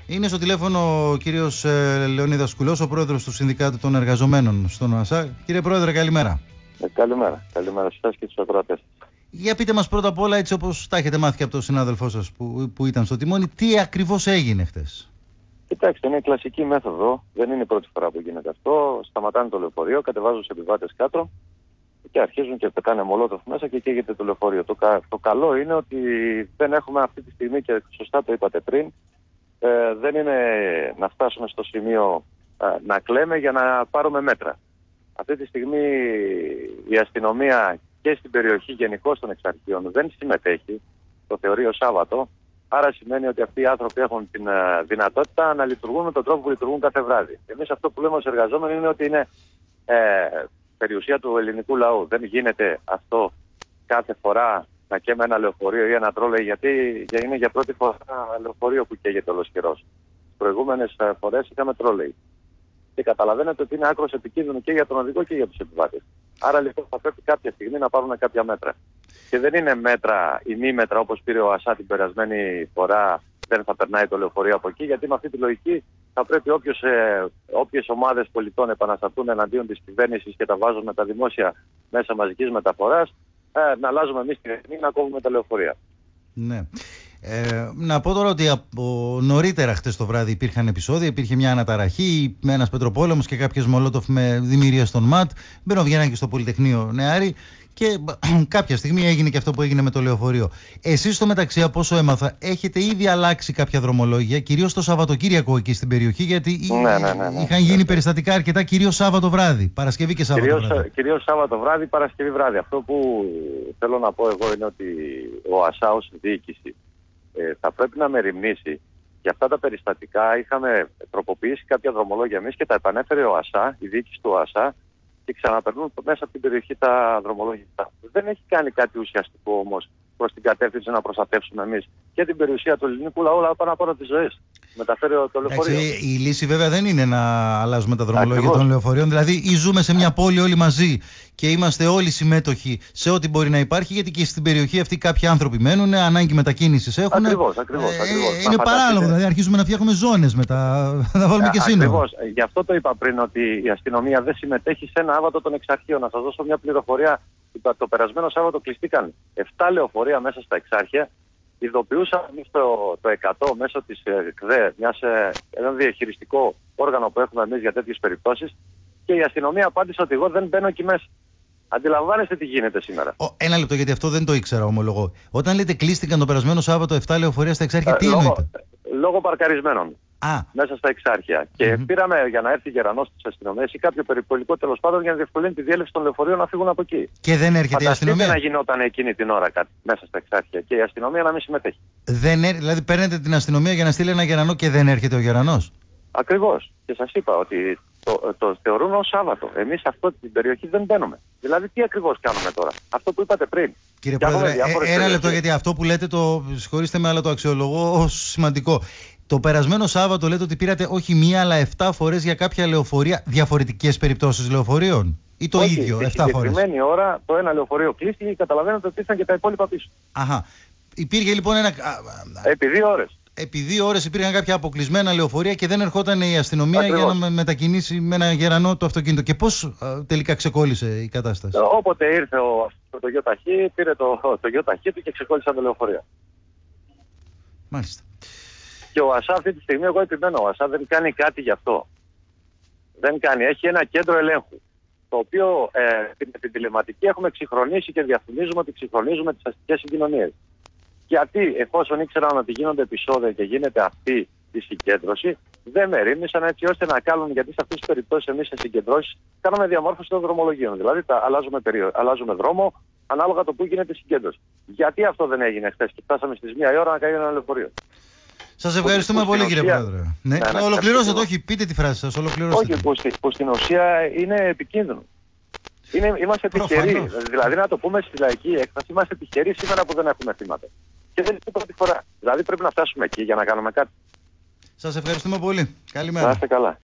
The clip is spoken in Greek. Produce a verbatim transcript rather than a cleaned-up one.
Είναι στο τηλέφωνο ο κύριος ε, Λεωνίδας Κουλός, ο πρόεδρος του Συνδικάτου των Εργαζομένων στον ΟΑΣΑ. Κύριε Πρόεδρε, καλημέρα. Ε, καλημέρα. Καλημέρα σε εσάς και στους ακροατές. Για πείτε μας πρώτα απ' όλα, έτσι όπως τα έχετε μάθει και από τον συνάδελφό σας που, που ήταν στο τιμόνι, τι ακριβώς έγινε χτες? Κοιτάξτε, είναι κλασική μέθοδο. Δεν είναι η πρώτη φορά που γίνεται αυτό. Σταματάνε το λεωφορείο, κατεβάζουν τους επιβάτες κάτω και αρχίζουν και πετάνε μολότοφ μέσα και καίγεται το λεωφορείο. Το, κα, το καλό είναι ότι δεν έχουμε αυτή τη στιγμή, και σωστά το είπατε πριν, ε, δεν είναι να φτάσουμε στο σημείο ε, να κλαίμε για να πάρουμε μέτρα. Αυτή τη στιγμή η αστυνομία και στην περιοχή γενικώς των εξαρχείων δεν συμμετέχει, το θεωρεί ως Σάββατο. Άρα σημαίνει ότι αυτοί οι άνθρωποι έχουν την uh, δυνατότητα να λειτουργούν με τον τρόπο που λειτουργούν κάθε βράδυ. Εμείς αυτό που λέμε ως εργαζόμενοι είναι ότι είναι ε, περιουσία του ελληνικού λαού. Δεν γίνεται αυτό κάθε φορά να καίμε ένα λεωφορείο ή ένα τρόλεϊ, γιατί είναι για πρώτη φορά ένα λεωφορείο που καίγεται όλος καιρός. Τις προηγούμενες uh, φορές είχαμε τρόλεϊ. Και καταλαβαίνετε ότι είναι άκρως επικίνδυνο και για τον οδηγό και για τους επιβάτες. Άρα λοιπόν θα πρέπει κάποια στιγμή να πάρουν κάποια μέτρα. Και δεν είναι μέτρα ή μη μέτρα όπως πήρε ο ΟΑΣΑ την περασμένη φορά, δεν θα περνάει το λεωφορείο από εκεί, γιατί με αυτή τη λογική θα πρέπει όποιος, ε, όποιες ομάδες πολιτών επαναστατούν εναντίον της κυβέρνησης και τα βάζουν με τα δημόσια μέσα μαζικής μεταφοράς, ε, να αλλάζουμε εμείς τη ρυθμή, να κόβουμε τα λεωφορεία. Ναι. Ε, να πω τώρα ότι από νωρίτερα χτες το βράδυ υπήρχαν επεισόδια, υπήρχε μια αναταραχή με ένας πετροπόλεμος και κάποιες μολότοφ με δημιουργία στον ΜΑΤ. Μπαίνω-βγαίναν και στο Πολυτεχνείο Νεάρη και κάποια στιγμή έγινε και αυτό που έγινε με το λεωφορείο. Εσείς στο μεταξύ, από όσο έμαθα, έχετε ήδη αλλάξει κάποια δρομολόγια, κυρίως το Σαββατοκύριακο εκεί στην περιοχή, γιατί ναι, ναι, ναι, ναι. είχαν γίνει περιστατικά αρκετά, κυρίως Σάββατο βράδυ, Παρασκευή και Σάββατο κυρίως, βράδυ. Κυρίως Σάββατο βράδυ, Παρασκευή βράδυ. Αυτό που θέλω να πω εγώ είναι ότι ο ΟΑΣΑ ως διοίκηση ε, θα πρέπει να μεριμνήσει. Για αυτά τα περιστατικά είχαμε τροποποιήσει κάποια δρομολόγια εμείς και τα επανέφερε ο ΟΑΣΑ, η διοίκηση του ΟΑΣΑ, και ξαναπερνούν μέσα από την περιοχή τα δρομολόγια. Δεν έχει κάνει κάτι ουσιαστικό όμως προς την κατεύθυνση να προστατεύσουμε εμείς και την περιουσία του ελληνικού λαού, αλλά πάνω απ' όλα τις ζωές. Μεταφέρει το λεωφορείο. Εντάξει, η λύση βέβαια δεν είναι να αλλάζουμε τα δρομολόγια Ακριβώς. των λεωφορείων. Δηλαδή, ή ζούμε σε μια πόλη όλοι μαζί και είμαστε όλοι συμμέτοχοι σε ό,τι μπορεί να υπάρχει, γιατί και στην περιοχή αυτή κάποιοι άνθρωποι μένουν, ανάγκη μετακίνησης έχουν. Ακριβώς, ακριβώς. Ε, ακριβώς. είναι παράλογο, δηλαδή αρχίζουμε να φτιάχνουμε ζώνες μετά, να βάλουμε και σύνορα. Ακριβώς. Γι' αυτό το είπα πριν, ότι η αστυνομία δεν συμμετέχει σε ένα άβατο των εξαρχείων. Να σας δώσω μια πληροφορία. Το περασμένο Σάββατο κλειστήκαν επτά λεωφορεία μέσα στα εξάρχεια. Ειδοποιούσαμε εμείς το, το εκατό μέσω της ΚΔΕ, μιας, ένα διαχειριστικό όργανο που έχουμε εμείς για τέτοιες περιπτώσεις, και η αστυνομία απάντησε ότι εγώ δεν μπαίνω εκεί μέσα. Αντιλαμβάνεστε τι γίνεται σήμερα. Ο, ένα λεπτό, γιατί αυτό δεν το ήξερα, ομολογώ. Όταν λέτε κλείστηκαν το περασμένο Σάββατο επτά λεωφορεία στα εξάρχεια, ε, τι λόγω, εννοείτε? Λόγω παρκαρισμένων. Α. Μέσα στα εξάρχεια. Και mm-hmm. πήραμε για να έρθει γερανός της αστυνομίας ή κάποιο περιπολικό τέλος πάντων για να διευκολύνει τη διέλευση των λεωφορείων να φύγουν από εκεί. Και δεν έρχεται Φανταστείτε η αστυνομία. να γινόταν εκείνη την ώρα κάτι μέσα στα εξάρχεια και η αστυνομία να μην συμμετέχει. Δεν, δηλαδή παίρνετε την αστυνομία για να στείλει ένα γερανό και δεν έρχεται ο γερανός. Ακριβώς. Και σας είπα ότι το, το θεωρούν ως Σάββατο. Εμείς σε αυτή την περιοχή δεν μπαίνουμε. Δηλαδή τι ακριβώς κάνουμε τώρα? Αυτό που είπατε πριν. Κύριε Πρόεδρε, ε, ένα περιοχές. λεπτό, γιατί αυτό που λέτε, το συγχωρήστε με, αλλά το αξιολογώ ως σημαντικό. Το περασμένο Σάββατο λέτε ότι πήρατε όχι μία αλλά εφτά φορές για κάποια λεωφορεία, διαφορετικές περιπτώσεις λεωφορείων, ή το όχι, ίδιο, εφτά φορές? Στη συγκεκριμένη ώρα το ένα λεωφορείο κλείστηκε και καταλαβαίνετε ότι ήρθαν και τα υπόλοιπα πίσω. Αχα. Υπήρχε λοιπόν ένα... Επί δύο ώρες. Επί δύο ώρες υπήρχαν κάποια αποκλεισμένα λεωφορεία και δεν ερχόταν η αστυνομία. Ακριβώς. Για να μετακινήσει με ένα γερανό το αυτοκίνητο. Και πώς α, τελικά ξεκόλλησε η κατάσταση? Όποτε ήρθε ο, το ΙΟΤΑΧΗ, πήρε το, το ΙΟΤΑΧΗ του και ξεκόλλησαν τα λεωφορεία. Μάλιστα. Και ο ΟΑΣΑ αυτή τη στιγμή, εγώ επιμένω, ο ΟΑΣΑ δεν κάνει κάτι γι' αυτό. Δεν κάνει. Έχει ένα κέντρο ελέγχου, το οποίο ε, την, την τηλεματική έχουμε εξυγχρονίσει και διαφημίζουμε ότι εξυγχρονίζουμε τις αστικές συγκοινωνίες. Γιατί εφόσον ήξεραν ότι γίνονται επεισόδια και γίνεται αυτή η συγκέντρωση, δεν μερίμνησαν έτσι ώστε να κάνουν, γιατί σε αυτές τις περιπτώσεις εμείς σε συγκεντρώσεις κάνουμε διαμόρφωση των δρομολογίων. Δηλαδή τα αλλάζουμε, περίοδο, αλλάζουμε δρόμο ανάλογα το που γίνεται η συγκέντρωση. Γιατί αυτό δεν έγινε χθες και φτάσαμε στις μία η ώρα να κάνει ένα λεωφορείο? Σας ευχαριστούμε που, πολύ που κύριε ουσία... Πρόεδρε. Ναι, ναι, ναι, ολοκληρώστε το, όχι, πείτε τη φράση σας, ολοκληρώστε. Όχι, που, που στην ουσία είναι επικίνδυνο. Είναι, είμαστε τυχεροί. Δηλαδή, να το πούμε στη λαϊκή έκφραση, είμαστε τυχεροί σήμερα που δεν έχουμε θύματα. Και δεν είναι η πρώτη φορά. Δηλαδή, πρέπει να φτάσουμε εκεί για να κάνουμε κάτι. Σας ευχαριστούμε πολύ. Καλημέρα. Να είστε καλά.